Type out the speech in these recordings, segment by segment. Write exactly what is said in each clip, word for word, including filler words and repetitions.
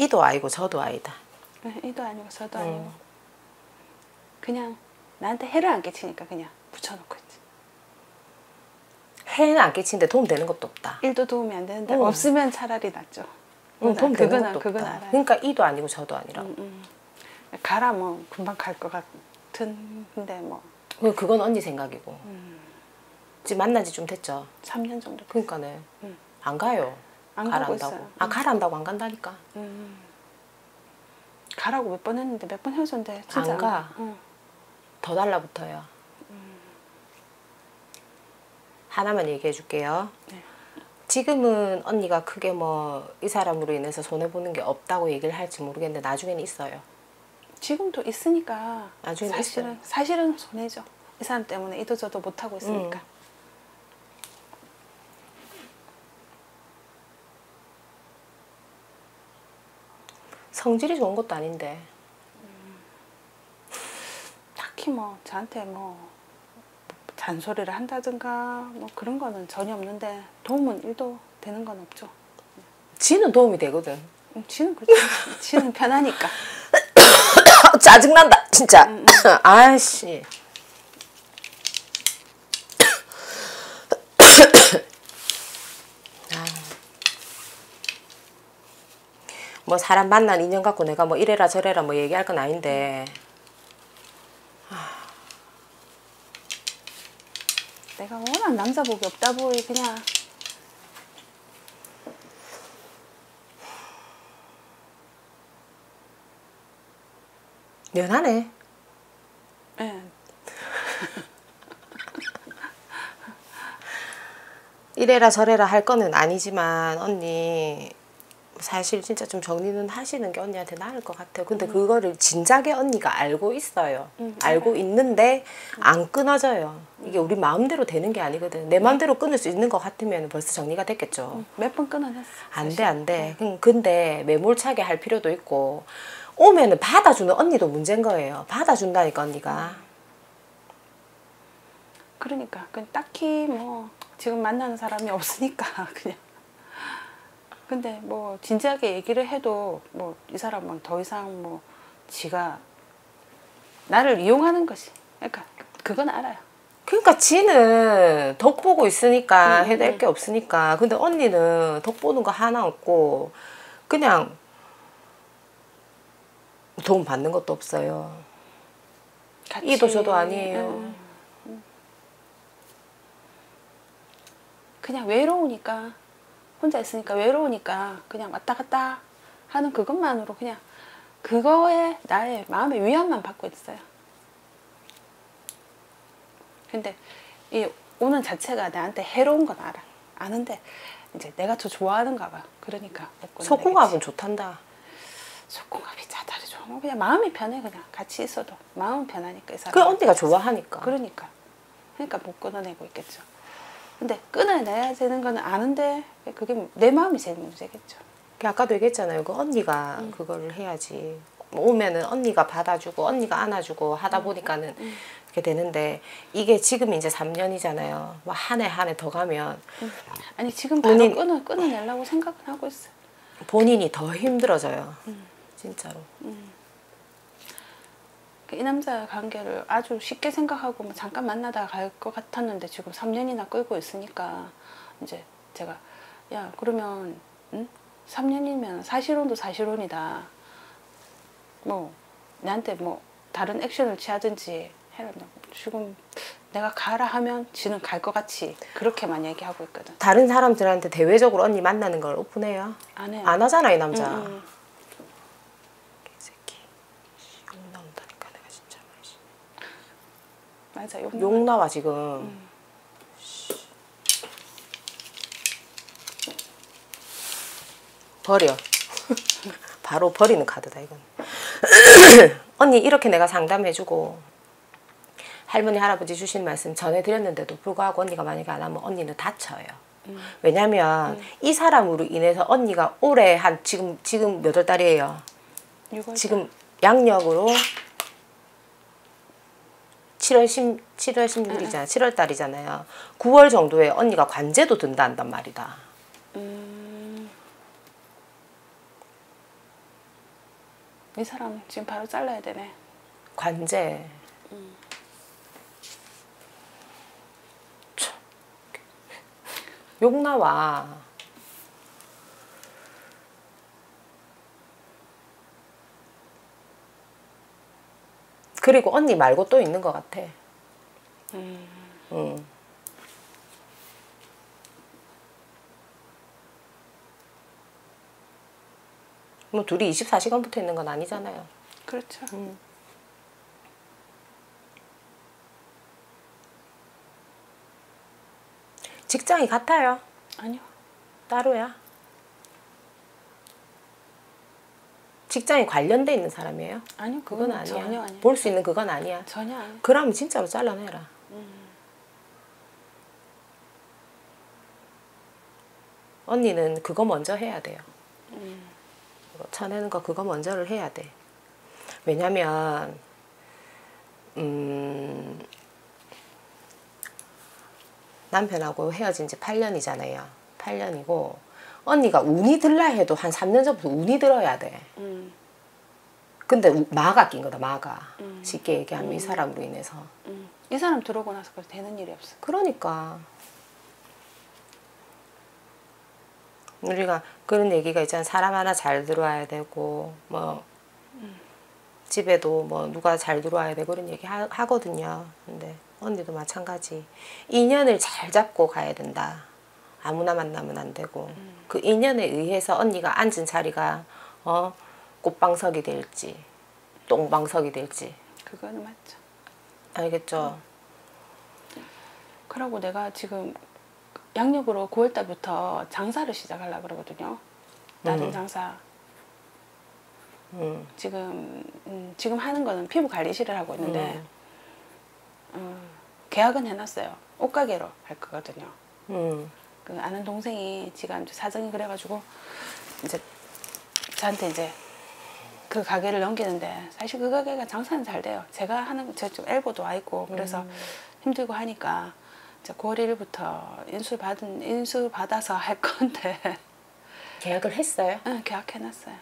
이도 아니고 저도 아니다. 이도 아니고 저도 음. 아니고 그냥 나한테 해를 안 끼치니까 그냥 붙여놓고 있지. 해는 안 끼치는데 도움 되는 것도 없다. 일도 도움이 안 되는데 응. 없으면 차라리 낫죠. 응, 도움 되는 그건, 것도 그건 없다. 알아요. 그러니까 이도 아니고 저도 아니라고. 음, 음. 가라 뭐 금방 갈 것 같은데 뭐. 그건 언니 생각이고. 음. 지금 만난 지 좀 됐죠. 삼 년 정도. 그러니까네. 음. 안 가요. 안 가라 가고 한다고. 있어요. 아 음. 가란다고 안 간다니까. 음. 가라고 몇 번 했는데 몇 번 헤어졌는데 진짜 안 가. 응. 더 달라붙어요. 음. 하나만 얘기해 줄게요. 네. 지금은 언니가 크게 뭐 이 사람으로 인해서 손해보는 게 없다고 얘기를 할지 모르겠는데 나중에는 있어요. 지금도 있으니까 나중에는 사실은 있어요. 사실은 손해죠. 이 사람 때문에 이도 저도 못하고 있으니까. 음. 성질이 좋은 것도 아닌데. 딱히 뭐 저한테 뭐 잔소리를 한다든가 뭐 그런 거는 전혀 없는데 도움은 일도 되는 건 없죠. 지는 도움이 되거든. 음, 지는 그렇죠. 지는 편하니까. 짜증난다 진짜. 음, 음. 아씨. 뭐 사람 만난 인연 갖고 내가 뭐 이래라 저래라 뭐 얘기할 건 아닌데. 내가 워낙 남자복이 없다 보니 그냥 연하네. 예. 이래라 저래라 할 거는 아니지만 언니 사실 진짜 좀 정리는 하시는 게 언니한테 나을 것 같아요. 근데 음. 그거를 진작에 언니가 알고 있어요. 음, 알고 알아요. 있는데 안 끊어져요. 이게 우리 마음대로 되는 게 아니거든. 내 마음대로 끊을 수 있는 것 같으면 벌써 정리가 됐겠죠. 몇 번 끊어냈어. 안 돼, 사실. 안 돼. 음, 근데 매몰차게 할 필요도 있고 오면은 받아주는 언니도 문제인 거예요. 받아준다니까 언니가. 그러니까 그 딱히 뭐 지금 만나는 사람이 없으니까 그냥. 근데 뭐 진지하게 얘기를 해도 뭐 이 사람은 더 이상 뭐 지가 나를 이용하는 것이. 그러니까 그건 알아요. 그러니까 지는 덕 보고 있으니까 음, 해낼 음. 게 없으니까. 근데 언니는 덕 보는 거 하나 없고 그냥 도움 받는 것도 없어요. 같이, 이도 저도 아니에요. 음, 음. 그냥 외로우니까 혼자 있으니까 외로우니까 그냥 왔다 갔다 하는 그것만으로 그냥 그거에 나의 마음의 위안만 받고 있어요. 근데 이 오는 자체가 나한테 해로운 건 알아. 아는데 이제 내가 더 좋아하는가 봐. 그러니까 못 끊어내겠지. 속궁합은 좋단다. 속궁합이 자다리 좋아. 뭐 그냥 마음이 편해. 그냥 같이 있어도 마음은 편하니까 이 사람. 그 언니가 좋아하니까. 그러니까 그러니까 못 끊어내고 있겠죠. 근데 끊어내야 되는 거는 아는데 그게 내 마음이 제일 문제겠죠. 아까도 얘기했잖아요. 그 언니가 음. 그거를 해야지. 오면은 언니가 받아주고 언니가 안아주고 하다 보니까는 음. 이렇게 되는데 이게 지금 이제 삼 년이잖아요. 뭐 한 해 한 해 더 가면 음. 아니 지금 바로 본인- 끊어 끊어내려고 생각은 하고 있어요. 본인이 더 힘들어져요. 음. 진짜로. 음. 이 남자 관계를 아주 쉽게 생각하고 뭐 잠깐 만나다가 갈 것 같았는데 지금 삼 년이나 끌고 있으니까 이제 제가 야 그러면 응? 삼 년이면 사실혼도 사실혼이다. 뭐 나한테 뭐 다른 액션을 취하든지 해라. 지금 내가 가라 하면 지는 갈 것 같이 그렇게만 얘기하고 있거든. 다른 사람들한테 대외적으로 언니 만나는 걸 오픈해요? 안 해요. 안 하잖아 이 남자. 응, 응. 개새끼. 욕 나온다니까 내가 진짜. 맞아. 욕, 욕 나와 지금. 응. 버려. 바로 버리는 카드다 이건. 언니 이렇게 내가 상담해주고 할머니 할아버지 주신 말씀 전해드렸는데도 불구하고 언니가 만약에 안 하면 언니는 다쳐요. 음. 왜냐면 음. 이 사람으로 인해서 언니가 올해 한 지금 지금 몇 월 달이에요? 유월 지금 양력으로 칠월 십, 칠월 십육일이잖아. 칠월 달이잖아요. 구월 정도에 언니가 관제도 든다 한단 말이다. 음. 이 사람 지금 바로 잘라야 되네. 관제. 음. 욕 나와. 그리고 언니 말고 또 있는 것 같아. 음. 응. 뭐 둘이 이십사 시간 붙어 있는 건 아니잖아요. 그렇죠. 음. 직장이 같아요? 아니요. 따로야? 직장이 관련돼 있는 사람이에요? 아니요. 그건 그건 아니야. 전혀 아니에요. 볼 수 있는 그건 아니야. 전혀 아니에요. 그러면 진짜로 잘라내라. 음. 언니는 그거 먼저 해야 돼요. 음. 쳐내는 거 그거 먼저를 해야 돼. 왜냐면 음, 남편하고 헤어진 지 팔 년이잖아요. 팔 년이고 언니가 운이 들라 해도 한 삼 년 전부터 운이 들어야 돼. 음. 근데 우- 마가 낀 거다, 마가. 음. 쉽게 얘기하면 음. 이 사람으로 인해서. 음. 이 사람 들어오고 나서 그래 되는 일이 없어. 그러니까 우리가 그런 얘기가 있잖아. 사람 하나 잘 들어와야 되고 뭐 음. 집에도 뭐 누가 잘 들어와야 돼 그런 얘기 하, 하거든요. 근데 언니도 마찬가지. 인연을 잘 잡고 가야 된다. 아무나 만나면 안 되고 음. 그 인연에 의해서 언니가 앉은 자리가 어 꽃방석이 될지 똥방석이 될지 그거는 맞죠. 알겠죠? 그러고 내가 지금 양력으로 구월 달부터 장사를 시작하려고 그러거든요. 나름 음. 장사. 음. 지금 음, 지금 하는 거는 피부 관리실을 하고 있는데 음. 음, 계약은 해놨어요. 옷가게로 할 거거든요. 음. 그 아는 동생이 지가 이제 사정이 그래가지고 이제 저한테 이제 그 가게를 넘기는데 사실 그 가게가 장사는 잘 돼요. 제가 하는 저쪽 엘보도 와 있고 그래서 음. 힘들고 하니까 이제 구월 일일부터 인수 받은 인수 받아서 할 건데 계약을 했어요? 응, 계약해놨어요.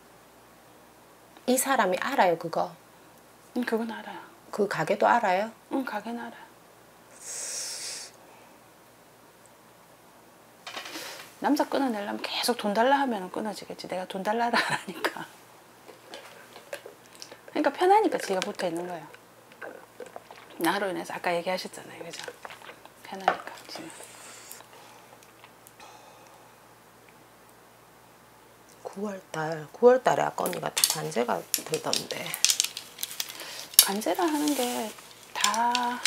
이 사람이 알아요 그거? 응, 그건 알아요. 그 가게도 알아요? 응, 가게는 알아요. 남자 끊어내려면 계속 돈 달라 하면 끊어지겠지. 내가 돈 달라를 하니까. 그러니까 편하니까 지가 붙어 있는 거예요. 나로 인해서 아까 얘기하셨잖아요. 그죠? 편하니까 지는. 구월달 구월달에 아까 언니가 다 관제가 되던데 관제를 하는 게 다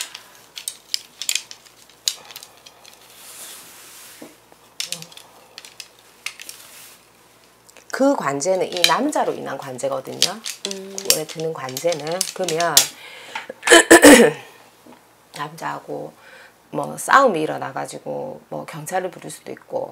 그 관제는 이 남자로 인한 관제거든요. 음. 구월에 드는 관제는 그러면 남자하고 뭐 싸움이 일어나가지고 뭐 경찰을 부를 수도 있고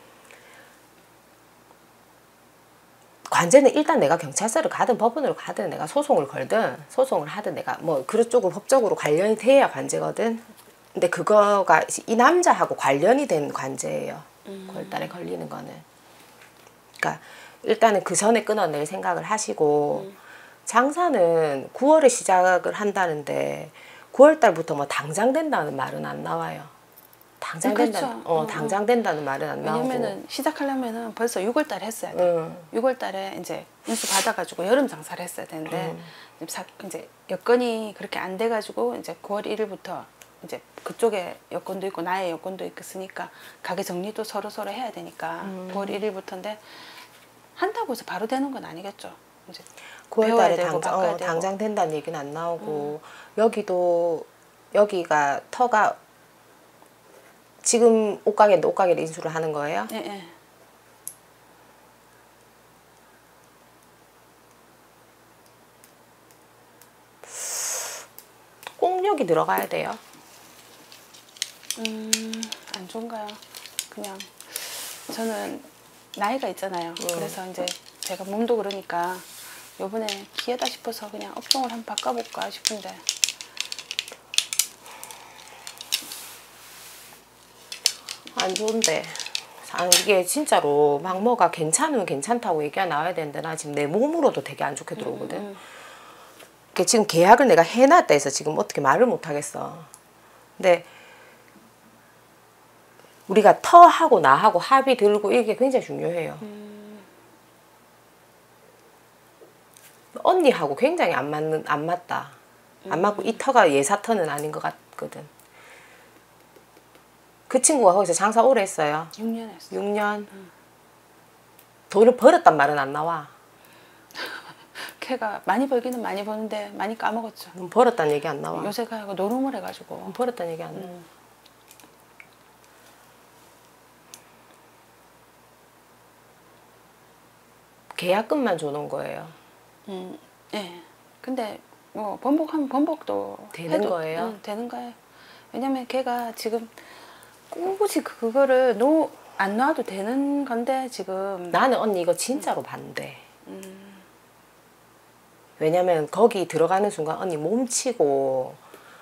관제는 일단 내가 경찰서를 가든 법원으로 가든 내가 소송을 걸든 소송을 하든 내가 뭐 그런 쪽으로 법적으로 관련이 돼야 관제거든. 근데 그거가 이 남자하고 관련이 된 관제예요. 음. 구월달에 걸리는 거는. 그러니까 일단은 그 전에 끊어낼 생각을 하시고 음. 장사는 구월에 시작을 한다는데 구월달부터 뭐 당장 된다는 말은 안 나와요. 당장 그렇죠. 된다. 어, 어, 당장 된다는 말은 안 나오고. 왜냐면은 시작하려면은 벌써 유월달에 했어야 돼. 응. 유월달에 이제 인수 받아가지고 여름 장사를 했어야 되는데 음. 사- 이제 여건이 그렇게 안 돼가지고 이제 구월 일일부터 이제 그쪽에 여건도 있고 나의 여건도 있으니까 가게 정리도 서로 서로 해야 되니까 음. 구월 일일부터인데 한다고 해서 바로 되는 건 아니겠죠. 이제 구월달에 배워야 되고 당장, 바꿔야 어, 되고. 당장 된다는 얘기는 안 나오고 여기도 여기가 터가 지금 옷가게인데 옷가게를 인수를 하는 거예요? 예, 예. 꼭 여기 들어가야 돼요. 음, 안 좋은가요? 그냥 저는 나이가 있잖아요. 그래서 이제 제가 몸도 그러니까 요번에 기회다 싶어서 그냥 업종을 한번 바꿔볼까 싶은데 안 좋은데 아, 이게 진짜로 막 뭐가 괜찮으면 괜찮다고 얘기가 나와야 되는데 나 지금 내 몸으로도 되게 안 좋게 들어오거든. 음, 음. 그 지금 계약을 내가 해놨다 해서 지금 어떻게 말을 못 하겠어. 근데 우리가 터하고 나하고 합이 들고 이게 굉장히 중요해요. 음. 언니하고 굉장히 안 맞는 안 맞다. 안 맞고 이 터가 예사 터는 아닌 것 같거든. 그 친구가 거기서 장사 오래 했어요. 육 년 했어. 육 년. 돈을 벌었단 말은 안 나와. 걔가 많이 벌기는 많이 버는데 많이 까먹었죠. 돈 벌었다는 얘기 안 나와. 요새 가고 노름을 해가지고. 돈 벌었다는 얘기 안 나와. 음. 계약금만 줘놓은 거예요. 음, 예. 근데 뭐 번복하면 번복도 되는 해도, 거예요? 응, 되는 거예요. 왜냐면 걔가 지금 굳이 그거를 놓, 안 놔도 되는 건데 지금. 나는 언니 이거 진짜로 반대. 왜냐면 거기 들어가는 순간 언니 몸치고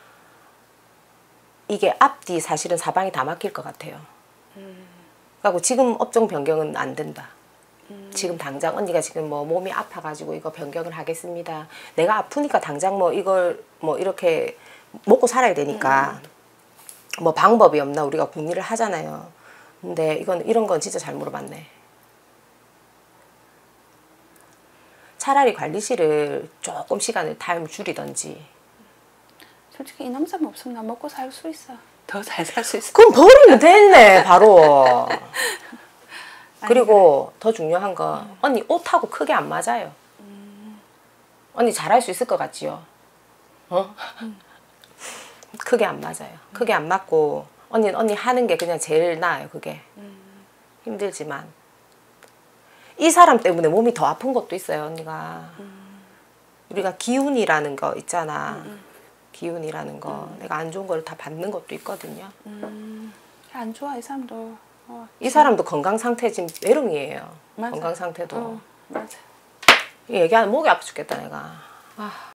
이게 앞뒤 사실은 사방이 다 막힐 것 같아요. 그리고 지금 업종 변경은 안 된다. 지금 당장 언니가 지금 뭐 몸이 아파가지고 이거 변경을 하겠습니다. 내가 아프니까 당장 뭐 이걸 뭐 이렇게 먹고 살아야 되니까 뭐 방법이 없나 우리가 궁리를 하잖아요. 근데 이건 이런 건 진짜 잘 물어봤네. 차라리 관리실을 조금 시간을 타임 줄이던지. 솔직히 이 남자만 없으면 나 먹고 살 수 있어. 더 잘 살 수 있어. 그럼 버리면 되네 바로. 그리고 더 중요한 거 언니 옷하고 크게 안 맞아요. 언니 잘할 수 있을 것 같지요? 어? 크게 안 맞아요. 크게 안 맞고 언니는 언니 하는 게 그냥 제일 나아요. 그게 힘들지만 이 사람 때문에 몸이 더 아픈 것도 있어요. 언니가 우리가 기운이라는 거 있잖아. 기운이라는 거 내가 안 좋은 걸 다 받는 것도 있거든요. 음, 안 좋아 이 사람도. 어, 이 사람도 건강 상태 지금 메롱이에요. 맞아. 건강 상태도. 어, 맞아. 얘기하면 목이 아파 죽겠다 내가. 아.